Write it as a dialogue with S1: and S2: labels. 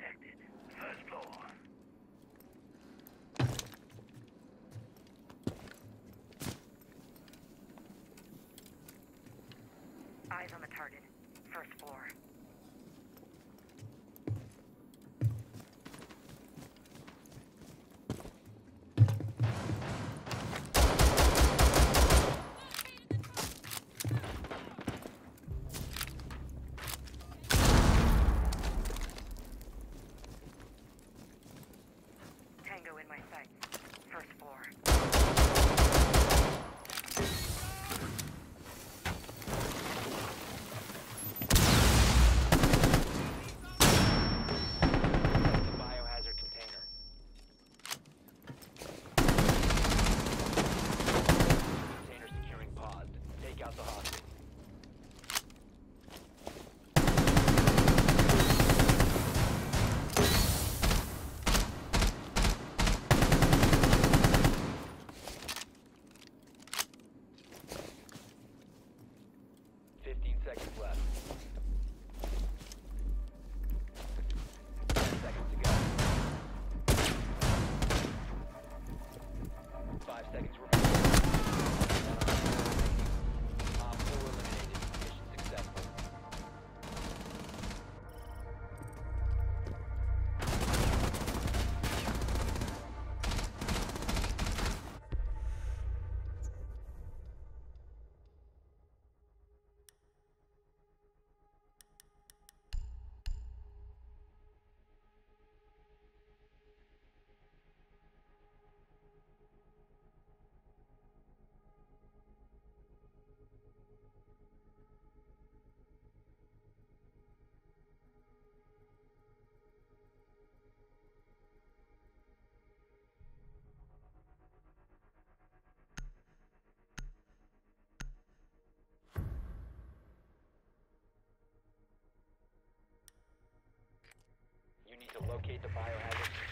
S1: detected. First floor.
S2: Eyes on the target. First floor. Tango in my sights. First floor.
S3: The biohazard container. Container securing paused. Take out the hostage. Seconds left. 10 seconds to go. 5 seconds remaining. Op 4 eliminated. Mission successful. You need to locate the biohazard